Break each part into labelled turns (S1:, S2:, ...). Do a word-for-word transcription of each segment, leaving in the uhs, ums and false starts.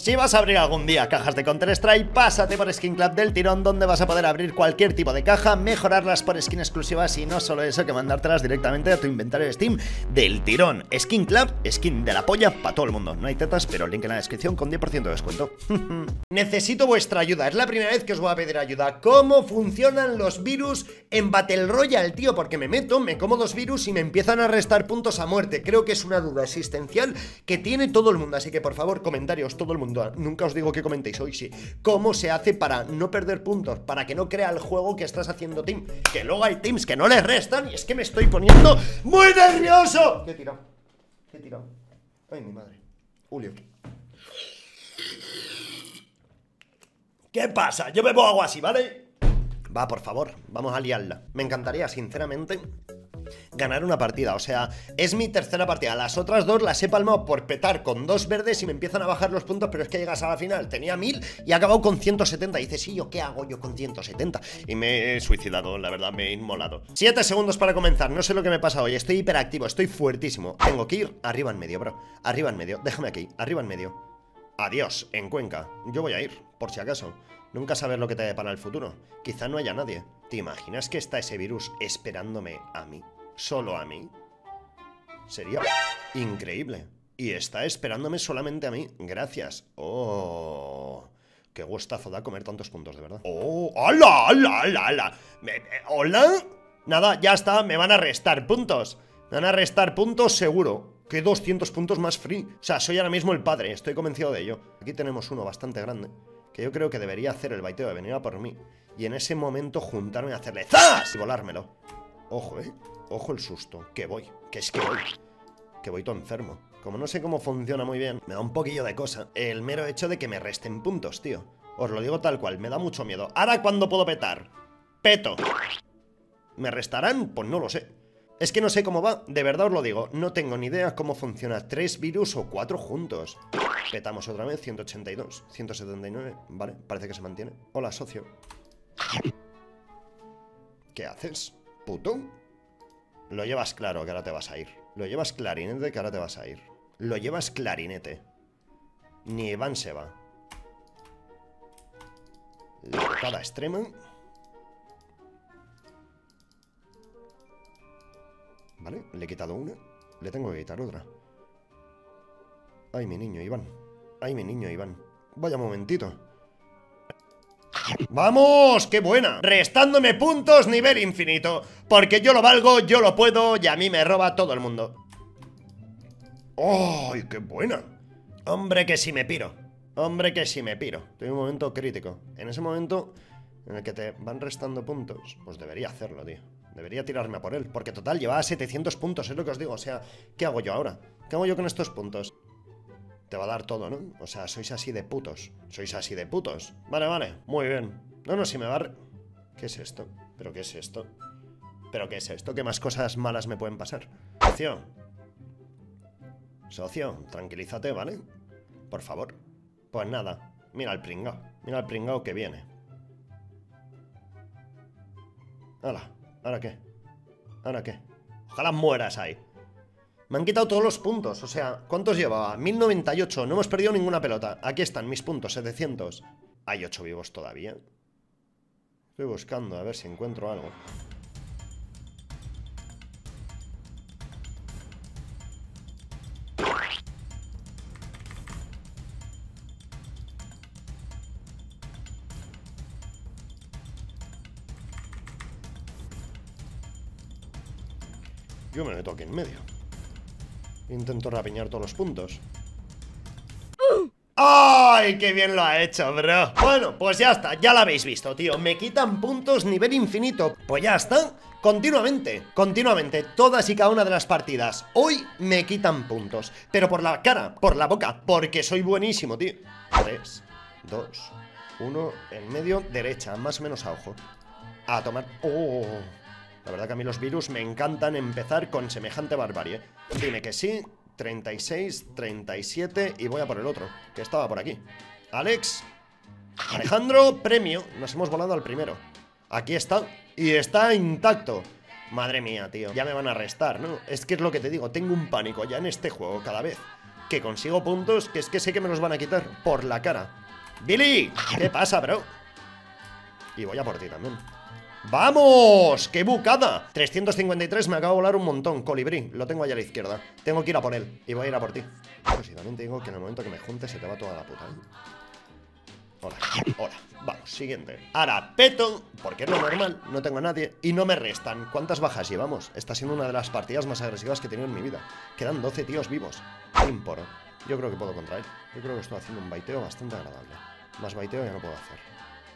S1: Si vas a abrir algún día cajas de Counter-Strike, pásate por Skin Club del tirón, donde vas a poder abrir cualquier tipo de caja, mejorarlas por skin exclusivas y no solo eso, que mandártelas directamente a tu inventario de Steam del tirón. Skin Club, skin de la polla para todo el mundo. No hay tetas, pero link en la descripción con diez por ciento de descuento. Necesito vuestra ayuda, es la primera vez que os voy a pedir ayuda. ¿Cómo funcionan los virus en Battle Royale, tío? Porque me meto, me como dos virus y me empiezan a restar puntos a muerte. Creo que es una duda existencial que tiene todo el mundo, así que por favor, comentarios, todo el mundo. Nunca os digo que comentéis hoy, sí. ¿Cómo se hace para no perder puntos? Para que no crea el juego que estás haciendo team. Que luego hay teams que no les restan y es que me estoy poniendo muy nervioso. ¿Qué he tirado? ¿Qué he tirado? Ay, mi madre. Julio. ¿Qué pasa? Yo bebo agua así, ¿vale? Va, por favor, vamos a liarla. Me encantaría, sinceramente, ganar una partida, o sea, es mi tercera partida. Las otras dos las he palmado por petar con dos verdes y me empiezan a bajar los puntos, pero es que llegas a la final, tenía mil y he acabado con ciento setenta. Y dices, sí, ¿yo qué hago yo con ciento setenta? Y me he suicidado, la verdad, me he inmolado. Siete segundos para comenzar, no sé lo que me pasa hoy, estoy hiperactivo, estoy fuertísimo. Tengo que ir arriba en medio, bro, arriba en medio, déjame aquí, arriba en medio. Adiós, en Cuenca, yo voy a ir, por si acaso. Nunca sabes lo que te depara el futuro, quizá no haya nadie. ¿Te imaginas que está ese virus esperándome a mí? ¿Solo a mí? Sería increíble. Y está esperándome solamente a mí. Gracias. Oh, qué gustazo da comer tantos puntos, de verdad. Oh, hola, hola, hola, hola. ¿Me, me, ¿Hola? Nada, ya está, me van a restar puntos. Me van a restar puntos seguro. Que doscientos puntos más free. O sea, soy ahora mismo el padre, estoy convencido de ello. Aquí tenemos uno bastante grande, que yo creo que debería hacer el baiteo de venir a por mí. Y en ese momento juntarme a hacerle ¡zas! Y volármelo. Ojo, eh. Ojo el susto, que voy, que es que voy Que voy todo enfermo. Como no sé cómo funciona muy bien, me da un poquillo de cosa el mero hecho de que me resten puntos, tío. Os lo digo tal cual, me da mucho miedo. Ahora, ¿cuándo puedo petar? Peto. ¿Me restarán? Pues no lo sé. Es que no sé cómo va, de verdad os lo digo. No tengo ni idea cómo funciona tres virus o cuatro juntos. Petamos otra vez, ciento ochenta y dos, ciento setenta y nueve. Vale, parece que se mantiene. Hola, socio. ¿Qué haces, puto? Lo llevas claro que ahora te vas a ir. Lo llevas clarinete que ahora te vas a ir. Lo llevas clarinete. Ni Iván se va. La bocada extrema. Vale, le he quitado una. Le tengo que quitar otra. Ay, mi niño Iván. Ay, mi niño Iván. Vaya momentito. ¡Vamos! ¡Qué buena! Restándome puntos nivel infinito. Porque yo lo valgo, yo lo puedo y a mí me roba todo el mundo. ¡Ay, qué buena! Hombre, que si me piro. Hombre, que si me piro. Estoy en un momento crítico. En ese momento en el que te van restando puntos, pues debería hacerlo, tío. Debería tirarme a por él. Porque total, llevaba setecientos puntos, es lo que os digo. O sea, ¿qué hago yo ahora? ¿Qué hago yo con estos puntos? Te va a dar todo, ¿no? O sea, sois así de putos. Sois así de putos. Vale, vale, muy bien. No, no, si me va a... ¿Qué es esto? ¿Pero qué es esto? ¿Pero qué es esto? ¿Qué más cosas malas me pueden pasar? Socio. Socio, tranquilízate, ¿vale? Por favor. Pues nada, mira al pringao. Mira al pringao que viene. Hala, ¿ahora qué? ¿Ahora qué? Ojalá mueras ahí. Me han quitado todos los puntos, o sea, ¿cuántos llevaba? mil noventa y ocho, no hemos perdido ninguna pelota. Aquí están mis puntos, setecientos. Hay ocho vivos todavía. Estoy buscando a ver si encuentro algo. Yo me meto aquí en medio. Intento rapiñar todos los puntos. ¡Ay, qué bien lo ha hecho, bro! Bueno, pues ya está, ya lo habéis visto, tío. Me quitan puntos nivel infinito. Pues ya está, continuamente, continuamente, todas y cada una de las partidas. Hoy me quitan puntos, pero por la cara, por la boca, porque soy buenísimo, tío. Tres, dos, uno, en medio, derecha, más o menos a ojo. A tomar... ¡Oh! La verdad que a mí los virus me encantan empezar con semejante barbarie. Dime que sí. treinta y seis, treinta y siete y voy a por el otro, que estaba por aquí. Alex, Alejandro, premio. Nos hemos volado al primero. Aquí está, y está intacto. Madre mía, tío, ya me van a restar, ¿no? Es que es lo que te digo, tengo un pánico ya en este juego cada vez que consigo puntos que es que sé que me los van a quitar por la cara. ¡Billy! ¿Qué pasa, bro? Y voy a por ti también. ¡Vamos! ¡Qué bucada! trescientos cincuenta y tres, me acaba de volar un montón. Colibrí, lo tengo allá a la izquierda. Tengo que ir a por él y voy a ir a por ti. Pero si también te digo que en el momento que me junte se te va toda la puta, ¿eh? Hola, hola, vamos, siguiente. Ahora peto, porque es lo normal, no tengo a nadie y no me restan. ¿Cuántas bajas llevamos? Está siendo una de las partidas más agresivas que he tenido en mi vida. Quedan doce tíos vivos. Imporo. Yo creo que puedo contra él. Yo creo que estoy haciendo un baiteo bastante agradable. Más baiteo ya no puedo hacer.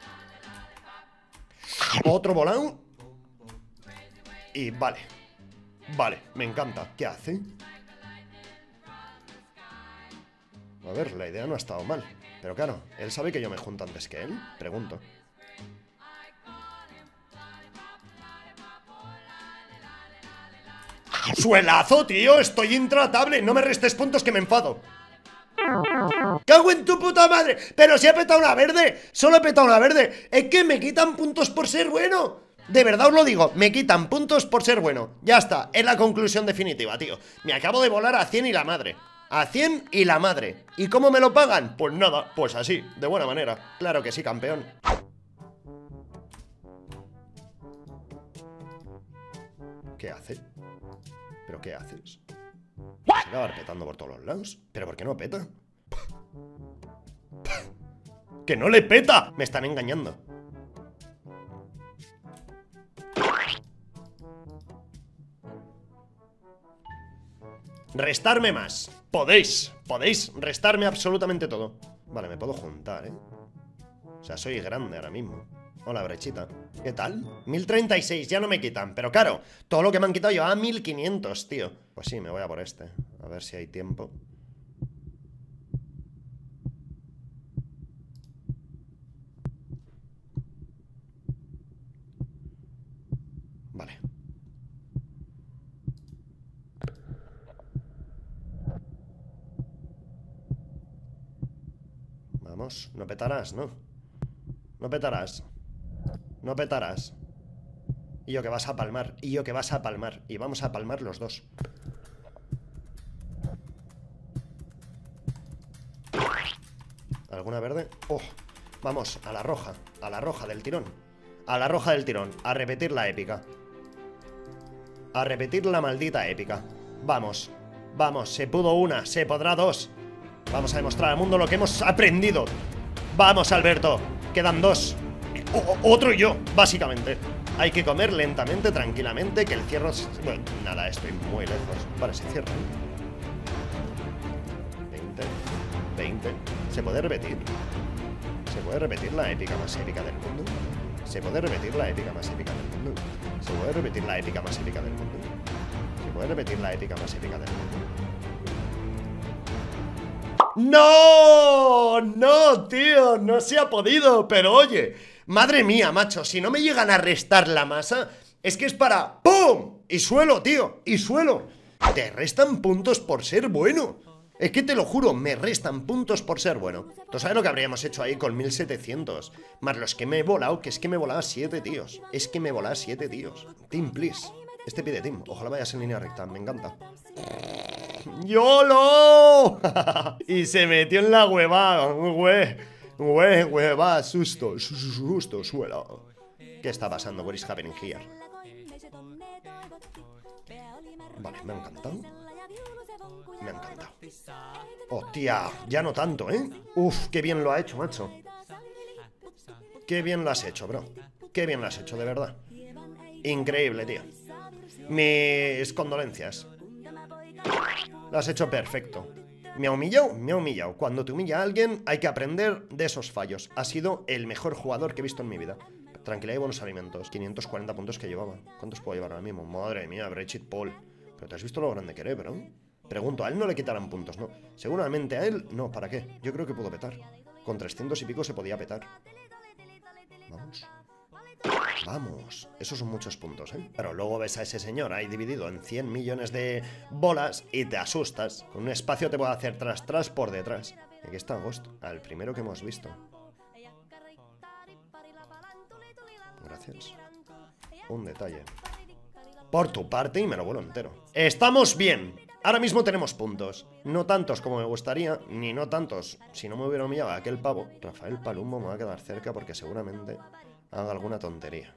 S1: Otro volado. Y vale. Vale, me encanta. ¿Qué hace? A ver, la idea no ha estado mal. Pero claro, ¿él sabe que yo me junto antes que él? Pregunto. ¡Suelazo, tío! ¡Estoy intratable! ¡No me restes puntos que me enfado! ¡Cago en tu puta madre! ¡Pero si he petado una verde! ¡Solo he petado una verde! ¡Es que me quitan puntos por ser bueno! De verdad os lo digo, me quitan puntos por ser bueno. Ya está, es la conclusión definitiva, tío. Me acabo de volar a cien y la madre. A cien y la madre. ¿Y cómo me lo pagan? Pues nada, pues así, de buena manera. Claro que sí, campeón. ¿Qué hace? ¿Pero qué haces? ¿Vas a acabar petando por todos los lados? ¿Pero por qué no peta? ¡Que no le peta! Me están engañando. Restarme más. Podéis, podéis restarme absolutamente todo. Vale, me puedo juntar, ¿eh? O sea, soy grande ahora mismo. Hola, brechita. ¿Qué tal? mil treinta y seis, ya no me quitan. Pero claro, todo lo que me han quitado yo a mil quinientos, tío. Pues sí, me voy a por este. A ver si hay tiempo. Vale. Vamos, no petarás, ¿no? No petarás. No petarás. Y yo que vas a palmar. Y yo que vas a palmar. Y vamos a palmar los dos. ¿Alguna verde? Oh, vamos, a la roja. A la roja del tirón. A la roja del tirón. A repetir la épica. A repetir la maldita épica. Vamos. Vamos, se pudo una, se podrá dos. Vamos a demostrar al mundo lo que hemos aprendido. Vamos, Alberto. Quedan dos. O otro y yo, básicamente. Hay que comer lentamente, tranquilamente, que el cierre... Bueno, nada, estoy muy lejos. Vale, se cierra. veinte. veinte. ¿Se puede repetir? ¿Se puede repetir la épica más épica del mundo? ¿Se puede repetir la épica más épica del mundo? ¿Se puede repetir la épica más épica del mundo? ¿Se puede repetir la épica más épica del mundo? ¡No! ¡No, tío! No se ha podido, pero oye, madre mía, macho, si no me llegan a restar la masa, es que es para ¡pum! Y suelo, tío, y suelo. Te restan puntos por ser bueno. Es que te lo juro, me restan puntos por ser bueno. ¿Tú sabes lo que habríamos hecho ahí con mil setecientos? Más los que me he volado, que es que me he volado siete tíos. Es que me he volado siete tíos. Team, please. Este pide team. Ojalá vayas en línea recta, me encanta. ¡Yolo! Y se metió en la hueva. Hue, hue, hueva, susto, susto, suelo. ¿Qué está pasando? What is happening here? Vale, me ha encantado. Me ha encantado. Hostia, ya no tanto, ¿eh? Uf, qué bien lo ha hecho, macho. Qué bien lo has hecho, bro. Qué bien lo has hecho, de verdad. Increíble, tío. Mis condolencias. Lo has hecho perfecto. ¿Me ha humillado? Me ha humillado. Cuando te humilla a alguien hay que aprender de esos fallos. Ha sido el mejor jugador que he visto en mi vida. Tranquilidad y buenos alimentos. quinientos cuarenta puntos que llevaba. ¿Cuántos puedo llevar ahora mismo? Madre mía, Brexit Paul. Pero te has visto lo grande que eres, bro. Pregunto, a él no le quitarán puntos, ¿no? Seguramente a él, no, ¿para qué? Yo creo que puedo petar. Con trescientos y pico se podía petar. Vamos. Vamos, esos son muchos puntos, ¿eh? Pero luego ves a ese señor ahí dividido en cien millones de bolas y te asustas. Con un espacio te puede hacer tras tras por detrás. Y aquí está Agosto, al primero que hemos visto. Gracias. Un detalle. Por tu parte y me lo vuelo entero. Estamos bien. Ahora mismo tenemos puntos. No tantos como me gustaría, ni no tantos. Si no me hubiera humillado a aquel pavo, Rafael Palumbo me va a quedar cerca porque seguramente haga alguna tontería.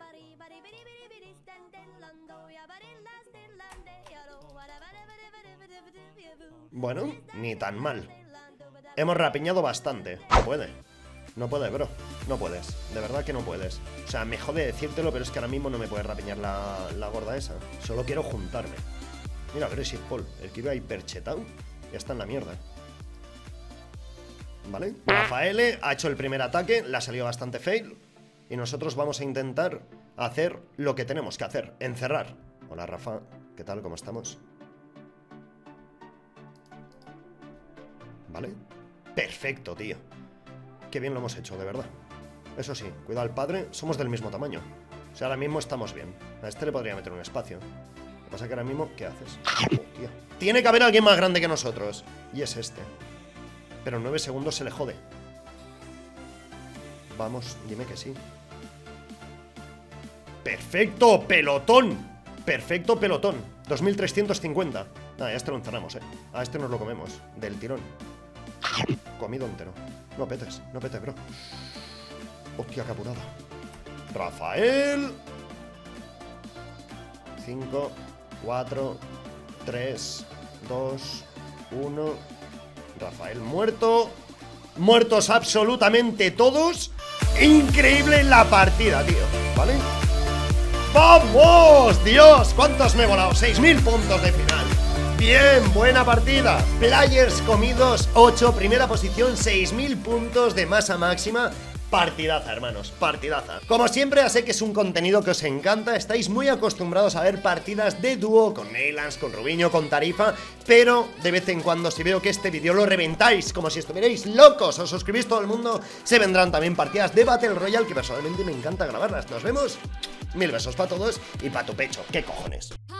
S1: Bueno, ni tan mal. Hemos rapiñado bastante. No puede. No puede, bro. No puedes. De verdad que no puedes. O sea, me jode decírtelo, pero es que ahora mismo no me puedes rapiñar la, la gorda esa. Solo quiero juntarme. Mira, Aggressive Paul. El que iba hiperchetado ya está en la mierda. ¿Vale? Rafael ha hecho el primer ataque. Le ha salido bastante fail. Y nosotros vamos a intentar hacer lo que tenemos que hacer. Encerrar. Hola, Rafa. ¿Qué tal? ¿Cómo estamos? ¿Vale? Perfecto, tío. Qué bien lo hemos hecho, de verdad. Eso sí, cuidado al padre, somos del mismo tamaño. O sea, ahora mismo estamos bien. A este le podría meter un espacio. Lo que pasa es que ahora mismo, ¿qué haces? Oh, tío. Tiene que haber alguien más grande que nosotros. Y es este. Pero en nueve segundos se le jode. Vamos, dime que sí. ¡Perfecto, pelotón! Perfecto, pelotón. dos mil trescientos cincuenta. Nada, ya este lo encerramos, eh. A este nos lo comemos. Del tirón. Comido entero. No petes, no petes, bro. Hostia, qué apurada. Rafael. cinco, cuatro, tres, dos, uno. Rafael muerto. Muertos absolutamente todos. Increíble la partida, tío. ¿Vale? ¡Vamos! ¡Dios! ¿Cuántos me he volado? seis mil puntos de final. Bien, buena partida. Players comidos ocho, primera posición, seis mil puntos de masa máxima. Partidaza, hermanos, partidaza. Como siempre, ya sé que es un contenido que os encanta. Estáis muy acostumbrados a ver partidas de dúo con Neylands, con Rubiño, con Tarifa. Pero de vez en cuando, si veo que este vídeo lo reventáis como si estuvierais locos, os suscribís todo el mundo, se vendrán también partidas de Battle Royale que personalmente me encanta grabarlas. Nos vemos. Mil besos para todos y para tu pecho. ¿Qué cojones?